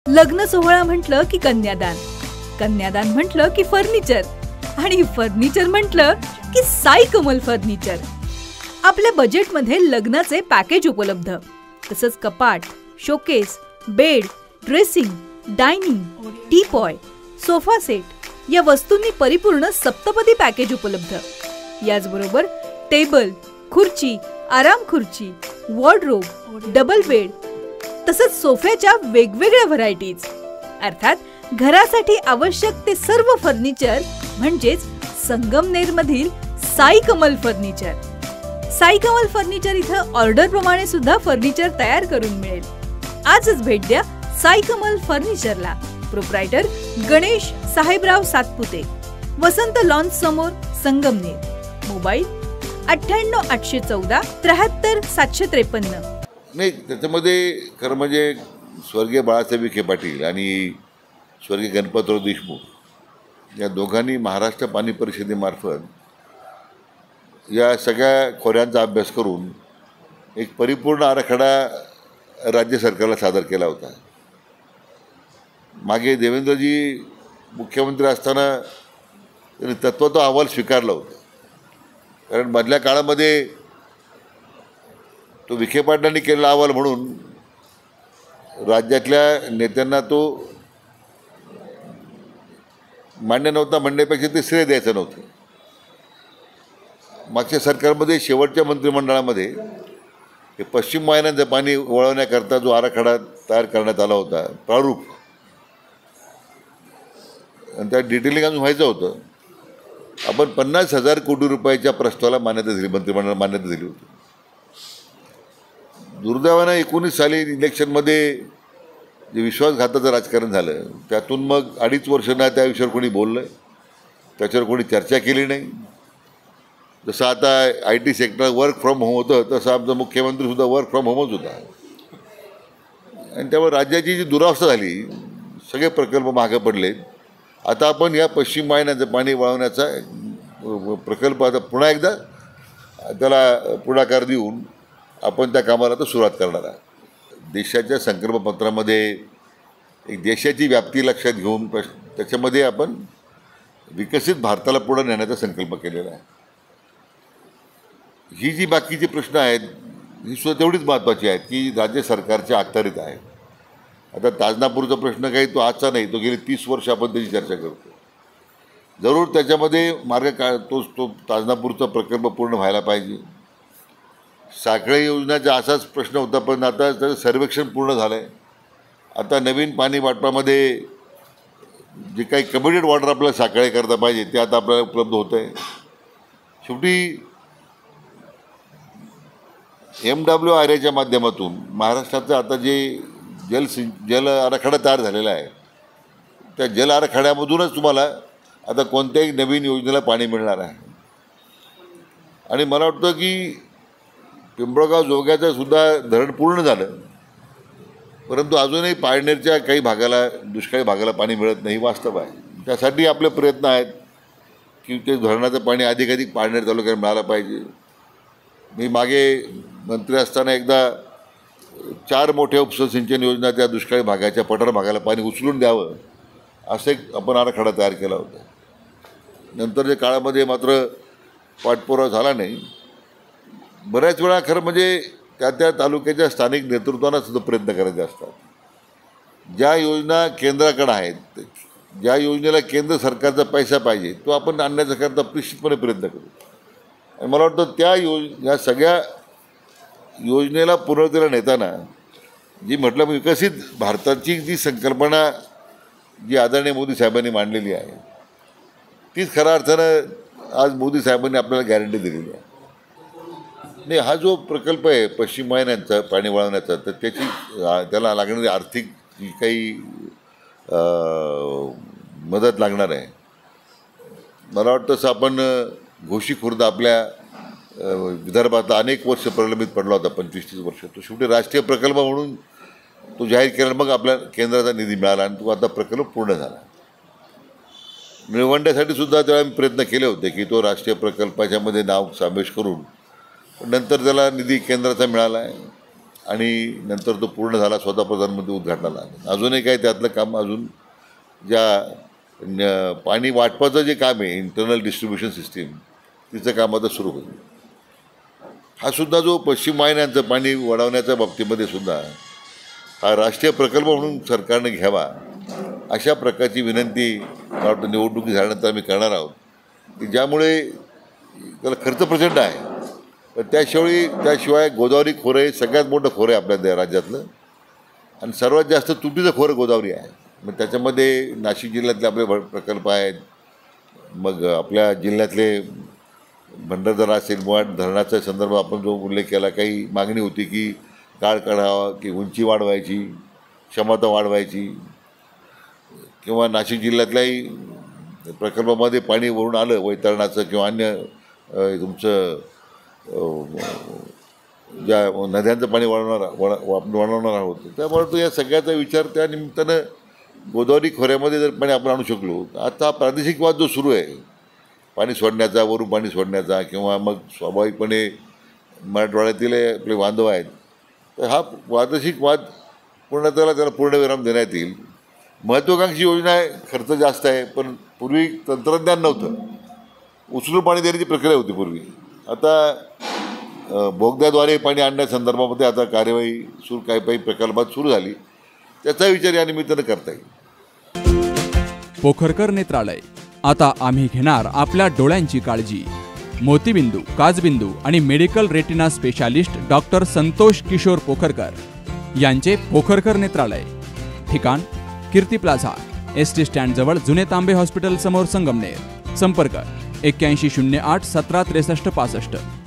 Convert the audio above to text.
लग्न सोहळा म्हटलं की कन्यादान, कन्यादान म्हटलं की फर्निचर आणि फर्निचर म्हटलं की साई कमल फर्निचर. आपल्या बजेटमध्ये लग्नाचे पॅकेज उपलब्ध, तसंच कपाट, showcase, bed, dressing, dining, teapoy, sofa set या वस्तूंनी परिपूर्ण सप्तपदी पॅकेज उपलब्ध. याचबरोबर टेबल, खुर्ची, आराम खुर्ची, वॉर्डरोब, डबल बेड तसंच सोफ्याच्या वेगवेगळ्या व्हरायटीज. अर्थात घरासाठी आवश्यक ते सर्व फर्निचर म्हणजेच संगमनेरमधील साई कमल फर्निचर. साई कमल फर्निचर इथं ऑर्डर प्रमाणे सुद्धा फर्निचर तयार करून मिळेल. आजच भेट द्या साई कमल फर्निचरला. प्रोप्रायटर गणेश साहेबराव सातपुते, वसंत लॉन्च समोर, संगमनेर. मोबाईल 98 814 73 753. नाही, त्याच्यामध्ये खरं म्हणजे स्वर्गीय बाळासाहेब विखे पाटील आणि स्वर्गीय गणपतराव देशमुख या दोघांनी महाराष्ट्र पाणी परिषदेमार्फत या सगळ्या खोऱ्यांचा अभ्यास करून एक परिपूर्ण आराखडा राज्य सरकारला सादर केला होता. मागे देवेंद्रजी मुख्यमंत्री असताना त्यांनी तत्त्वतो अहवाल स्वीकारला होता, कारण मधल्या काळामध्ये तो विखे पाटलांनी केलेला अहवाल म्हणून राज्यातल्या नेत्यांना तो मान्य नव्हता म्हणण्यापेक्षा ते श्रेय द्यायचं नव्हतं. मागच्या सरकारमध्ये शेवटच्या मंत्रिमंडळामध्ये हे पश्चिम वाहिन्यांचं पाणी वळवण्याकरता जो आराखडा तयार करण्यात आला होता, प्रारूप, आणि त्या डिटेलिंग अजून व्हायचं होतं. आपण 50,000 कोटी रुपयाच्या प्रस्तावाला मान्यता दिली, मंत्रिमंडळाला मान्यता दिली होती. दुर्दैवानं 19 साली इलेक्शनमध्ये जे विश्वासघाताचं राजकारण झालं, त्यातून मग 2.5 वर्ष ना त्या विषयावर कोणी बोललं, त्याच्यावर कोणी चर्चा केली नाही. जसं आता IT sector work from home होतं, तसं आमचा मुख्यमंत्रीसुद्धा वर्क फ्रॉम होमच होता. आणि त्यामुळे राज्याची जी दुरावस्था झाली, सगळे प्रकल्प मागे पडले. आता आपण या पश्चिम वाहिन्यांचं पाणी वळवण्याचा प्रकल्प आता पुन्हा एकदा त्याला पुढाकार देऊन आपण त्या कामाला तर सुरुवात करणार आहे. देशाच्या संकल्पपत्रामध्ये एक देशाची व्याप्ती लक्षात घेऊन त्याच्यामध्ये आपण विकसित भारताला पुढे नेण्याचा संकल्प केलेला आहे. ही जी बाकीची प्रश्न आहेत ही सुद्धा तेवढीच महत्त्वाची आहेत की राज्य सरकारच्या अखत्यारीत आहेत. आता ताजनापूरचा प्रश्न काही तो आजचा नाही, तो गेली 30 वर्ष आपण त्याची चर्चा करतो. जरूर त्याच्यामध्ये मार्ग तो ताजनापूरचा प्रकल्प पूर्ण व्हायला पाहिजे. साखळी योजनेचा असाच प्रश्न होता, पण आता त्याचं सर्वेक्षण पूर्ण झालं आहे. आता नवीन पाणी वाटपामध्ये जे काही कमिटेड वॉटर आपल्याला साखळी करता पाहिजे ते आता आपल्याला उपलब्ध होतं आहे. शेवटी MWRAच्या माध्यमातून महाराष्ट्राचं आता जे जल आराखडा तयार झालेला आहे, त्या जल आराखड्यामधूनच तुम्हाला आता कोणत्याही नवीन योजनेला पाणी मिळणार आहे. आणि मला वाटतं की पिंपळगाव जोग्याचं सुद्धा धरण पूर्ण झालं, परंतु अजूनही पारनेरच्या काही भागाला, दुष्काळी भागाला पाणी मिळत नाही, वास्तव आहे. त्यासाठी आपले प्रयत्न आहेत की ते धरणाचं पाणी अधिकाधिक पारनेर तालुक्यात मिळालं पाहिजे. मी मागे मंत्री असताना एकदा 4 मोठ्या उपसा सिंचन योजना त्या दुष्काळी भागाच्या पठार भागाला पाणी उचलून द्यावं असं एक आपण आराखडा तयार केला होता. नंतरच्या काळामध्ये मात्र पाठपुरावा झाला नाही. बऱ्याच वेळा खरं म्हणजे त्या तालुक्याच्या स्थानिक नेतृत्वांना सुद्धा प्रयत्न करायचे असतात. ज्या योजना केंद्राकडे आहेत, ज्या योजनेला केंद्र सरकारचा पैसा पाहिजे तो आपण आणण्याचा करता निश्चितपणे प्रयत्न करू. आणि मला वाटतं या सगळ्या योजनेला पूर्णतेला नेताना जी म्हटलं विकसित भारताची जी संकल्पना जी आदरणीय मोदी साहेबांनी मांडलेली आहे, तीच खऱ्या अर्थानं आज मोदी साहेबांनी आपल्याला गॅरंटी दिलेली आहे. नाही, हा जो प्रकल्प आहे पश्चिम वाहिन्यांचा पाणी वळवण्याचा, तर त्याला लागणारी आर्थिक जी काही मदत लागणार आहे, मला वाटतं तसं आपण घोशी खुर्द आपल्या विदर्भातला अनेक वर्ष प्रलंबित पडला होता, 25-30 वर्ष. तो शेवटी राष्ट्रीय प्रकल्प म्हणून तो जाहीर केला, मग आपल्या केंद्राचा निधी मिळाला आणि तो आता प्रकल्प पूर्ण झाला. निळवंड्यासाठी सुद्धा त्यावेळेला मी प्रयत्न केले होते की तो राष्ट्रीय प्रकल्पाच्यामध्ये नाव समावेश करून, पण नंतर त्याला निधी केंद्राचा मिळाला आहे. आणि नंतर तो पूर्ण झाला, स्वतः प्रधानमंत्री उद्घाटनाला आले. अजूनही काय त्यातलं काम अजून ज्या पाणी वाटपाचं जे काम आहे इंटरनल डिस्ट्रीब्युशन सिस्टीम तिचं काम आता सुरू होईल. हा सुद्धा जो पश्चिम वाहिन्यांचं पाणी वाढवण्याच्या बाबतीमध्ये सुद्धा हा राष्ट्रीय प्रकल्प म्हणून सरकारने घ्यावा अशा प्रकारची विनंती मला वाटतं निवडणुकी झाल्यानंतर आम्ही करणार आहोत, की ज्यामुळे त्याला खर्च प्रचंड आहे. पण त्याशिवाय गोदावरी खोरं हे सगळ्यात मोठं खोरं आहे आपल्या राज्यातलं आणि सर्वात जास्त तुटीचं खोरं गोदावरी आहे. मग त्याच्यामध्ये नाशिक जिल्ह्यातले आपले प्रकल्प आहेत, मग आपल्या जिल्ह्यातले भंडारदरा असेल, मुळात धरणाच्या संदर्भात आपण जो उल्लेख केला, काही मागणी होती की काळ काढावा, की उंची वाढवायची, क्षमता वाढवायची, किंवा नाशिक जिल्ह्यातल्याही प्रकल्पामध्ये पाणी वरून आलं वैतरणाचं किंवा अन्य तुमचं ज्या नद्यांचं पाणी वाढवणार आहोत. त्यामुळे तो या सगळ्याचा विचार त्या निमित्तानं गोदावरी खोऱ्यामध्ये जर पाणी आपण आणू शकलो, आता हा प्रादेशिक वाद जो सुरू आहे पाणी सोडण्याचा, वरून पाणी सोडण्याचा, किंवा मग स्वाभाविकपणे मराठवाड्यातील आपले बांधव आहेत, तर हा प्रादेशिक वाद त्याला पूर्णविराम देण्यात येईल. महत्त्वाकांक्षी योजना आहे, खर्च जास्त आहे, पण पूर्वी तंत्रज्ञान नव्हतं, उचलून पाणी देण्याची प्रक्रिया होती पूर्वी. आता बोगद्याद्वारे पाणी आणण्यासंदर्भामध्ये आता कार्यवाही काही प्रकल्पात सुरू झाली, त्याचा विचार या निमित्तानं करता येईल. पोखरकर नेत्रालय, आता आम्ही घेणार आपल्या डोळ्यांची काळजी. मोतीबिंदू, काचबिंदू आणि medical retina specialist doctor Santosh Kishor Pokharkar यांचे पोखरकर नेत्रालय. ठिकाण कीर्ती प्लाझा, ST स्टँड जवळ, जुने तांबे हॉस्पिटल समोर, संगमनेर. संपर्क 8108 17 63 65.